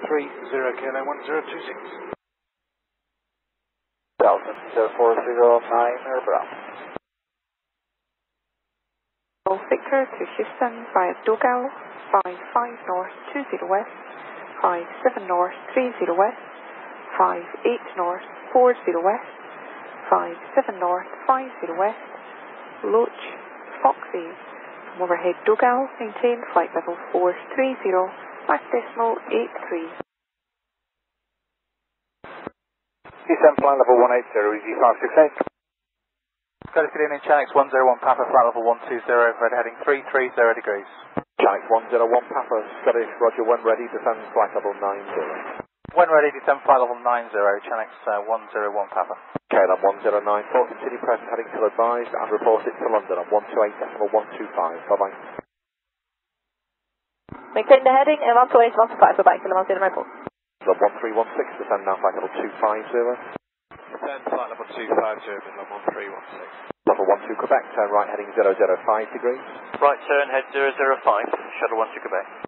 30 1026. Delta 0409 Aircraft. Victor to Houston via Dogal, 55 North 20 West, 57 North 30 West, 58 North 40 West, 57 North 50 West, Loach, Foxy, from overhead Dogal, maintain flight level 430, back decimal 83. Descend flight level 180, EG568. Scottish Canadian Channel 101 Papa, flight level 120, red heading 330 degrees. Channel 101 Papa, Scottish, Roger, when ready, descend flight level 90. When ready, descend flight level 90, Channel 101 Papa. Okay, I'm 109, Port City present, heading till advised, and report it to London on 128.125, bye-bye. Maintain the heading and 128.125, bye-bye, Kilometer Report. 1316, descend now flight level 250. Descend flight level 250, Midland 1316. Level 12 Quebec, turn right heading 005 degrees. Right turn, head 005, shuttle 1 to Quebec.